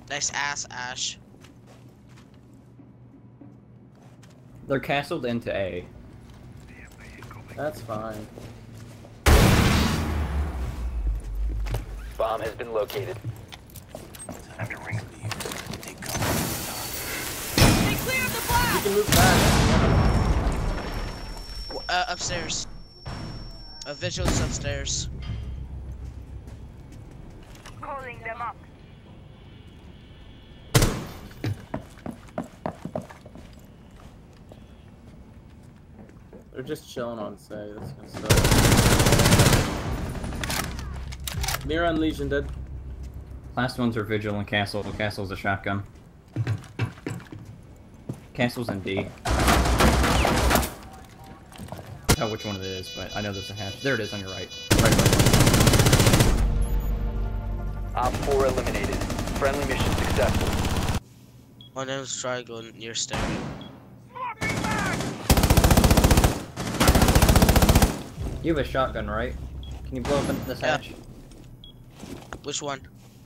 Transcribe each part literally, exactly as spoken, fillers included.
Nice ass, Ash. They're castled into A. That's fine. Bomb has been located. Time to ring the take cover. They cleared the blast! You can move back. Uh, upstairs. A vigilance upstairs. Calling them up. They're just chilling on say. That's gonna suck. Mira and Legion dead. Last ones are Vigil and Castle. Castle's a shotgun. Castle's in D. I don't know which one it is, but I know there's a hatch. There it is on your right. Right, right. Op four eliminated. Friendly mission successful. One of them's triangle near stair. You have a shotgun, right? Can you blow up this Yeah. hatch? Which one?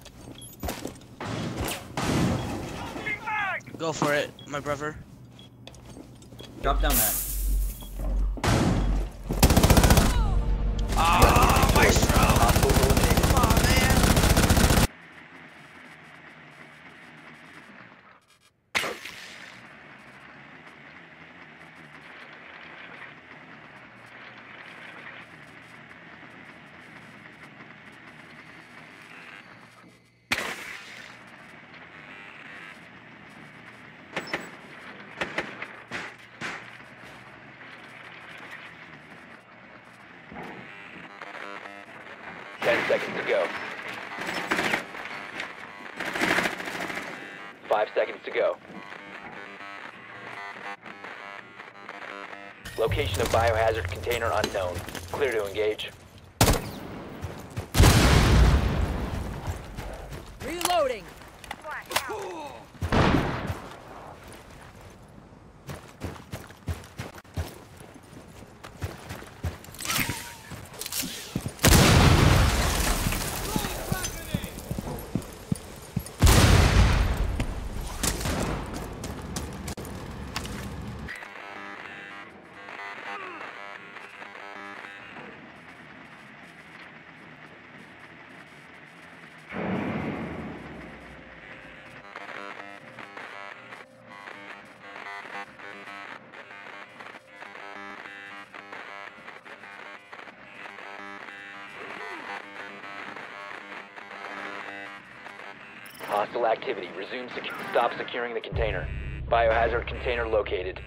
Go for it, my brother. Drop down that. Ah, maestro! Hostiles eliminated. Come on, man. Ten seconds to go. Five seconds to go. Location of biohazard container unknown. Clear to engage. Reloading. Hostile activity. Resume secu- stop securing the container. Biohazard container located.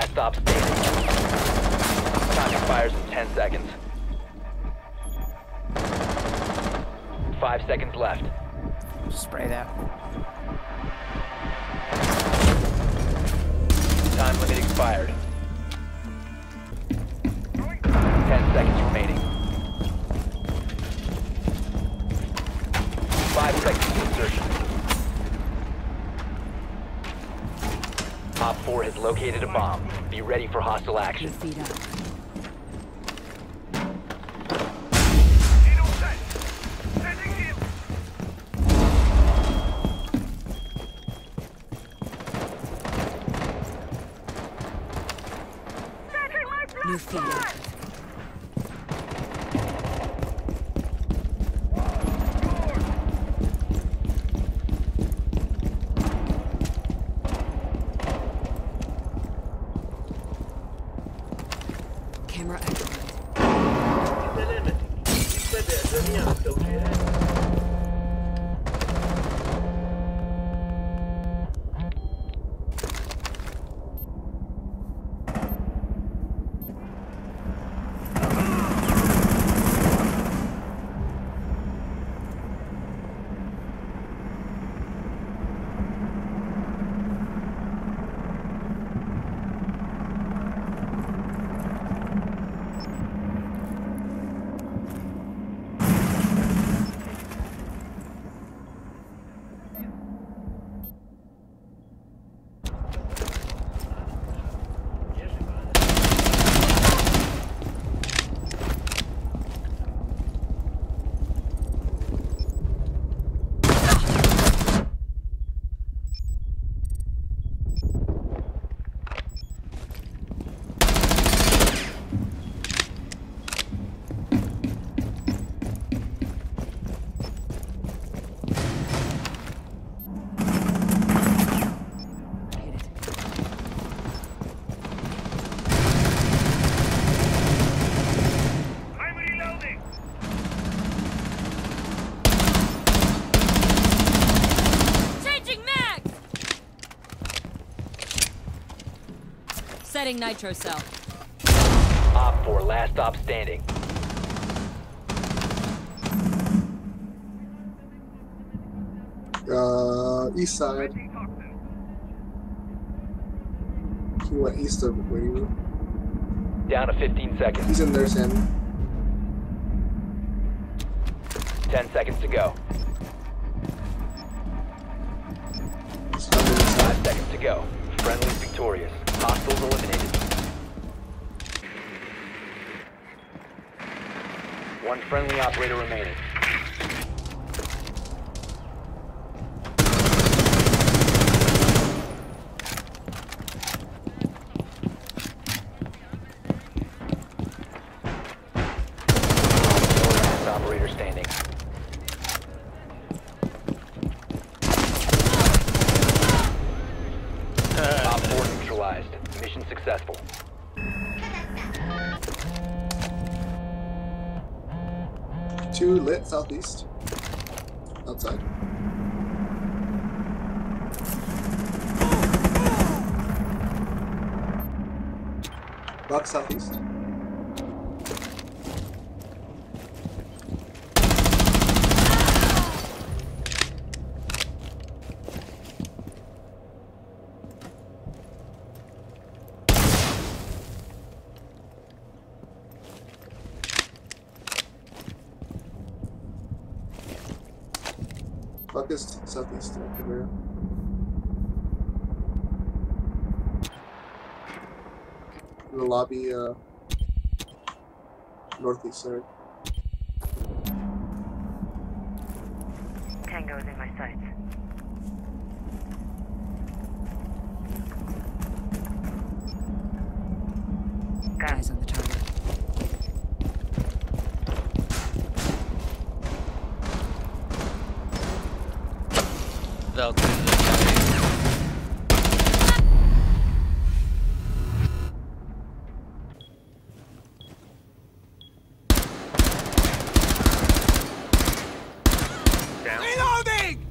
last stop standing. Time expires in ten seconds. Five seconds left. Spray that. Time limit expired. Ten seconds remaining. Five seconds to insertion. Op four has located a bomb. Be ready for hostile action. Feet up. New feet up. Camera activated. Setting nitro cell. Op four, last stop standing. Uh, east side. He went east of waiting room. Down to fifteen seconds. He's in there, Sammy. ten seconds to go. He's on the east side. Five seconds to go. Friendly's victorious. Hostiles eliminated. One friendly operator remaining. Last operator standing. Op four neutralized. Mission successful. Two lit southeast. Outside. Box southeast. Focus southeast. Camera. In the lobby, uh, northeast side. Tango's in my sights. Guys on the target. They'll Reloading!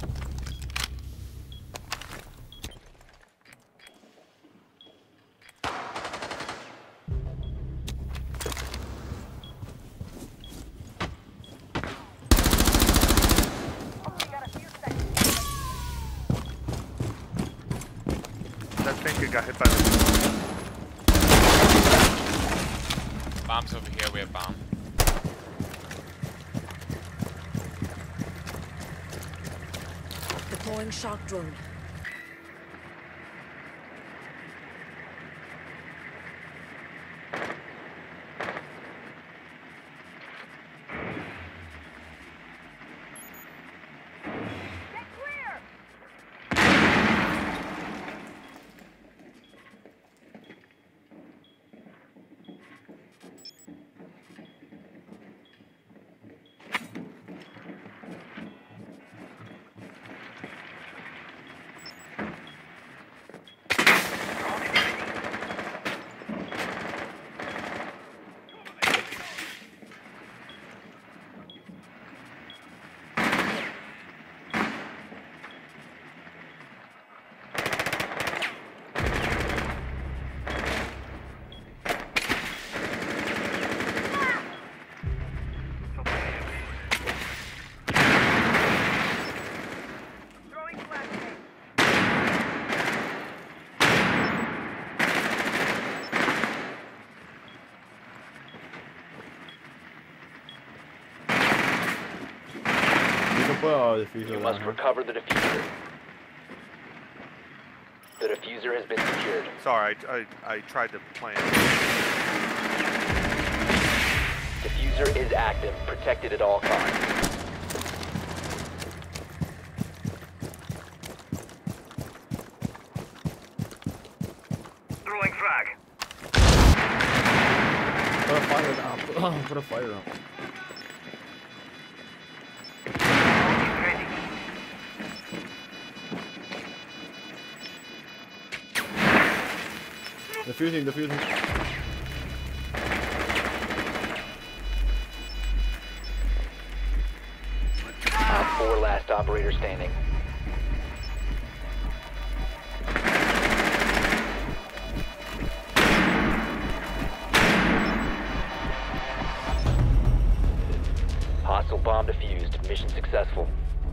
got hit by the bombs over here. We have bomb. Deploying shock drone. You must recover the diffuser. The diffuser has been secured. Sorry, I, I, I tried to plan. Diffuser is active, protected at all costs. Throwing frag. Put a fire down. Oh, put a fire out. Defusing, defusing. Top four, last operator standing. Hostile bomb defused. Mission successful.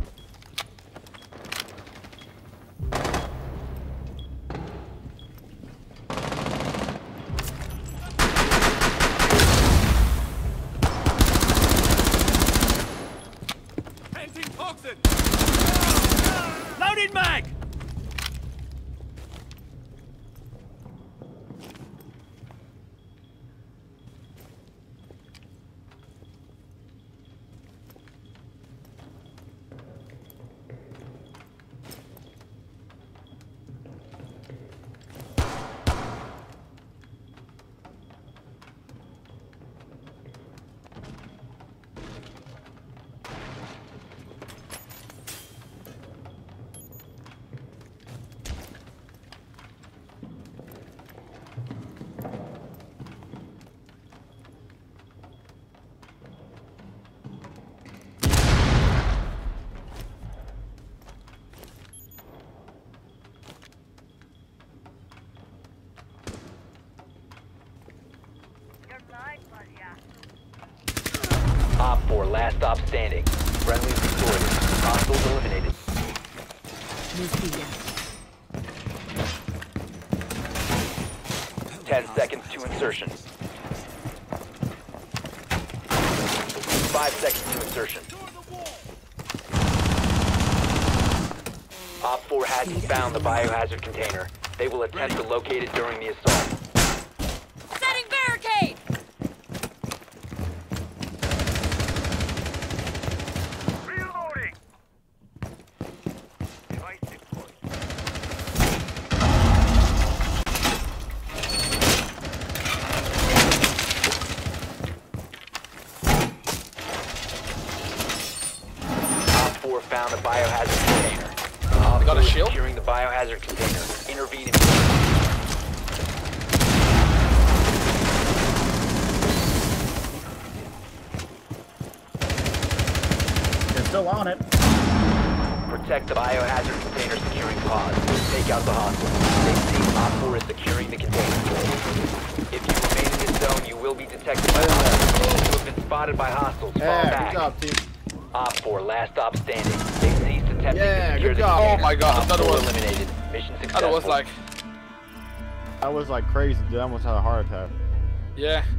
Loaded mag! Op four, last stop standing. Friendly destroyed. Hostiles eliminated. Ten seconds to insertion. Five seconds to insertion. Op four hasn't found the biohazard container. They will attempt to locate it during the assault. Setting barricade! Reloading. Device deployed. Op four found the biohazard container. Op got a four shield? securing the biohazard container. Intervene immediately. They're still on it. Protect the biohazard container securing pods. Take out the hostile. Stay safe. Op four is securing the container. If you remain in this zone, you will be detected by hostiles. You have been spotted by hostiles. Fall Yeah, back. good job, team. Op four, last stop standing. They ceased attempting Yeah, to secure good the job. container. Oh my God, Op that four was- eliminated. Mission And it successful. was like That was like crazy, dude. I almost had a heart attack. Yeah.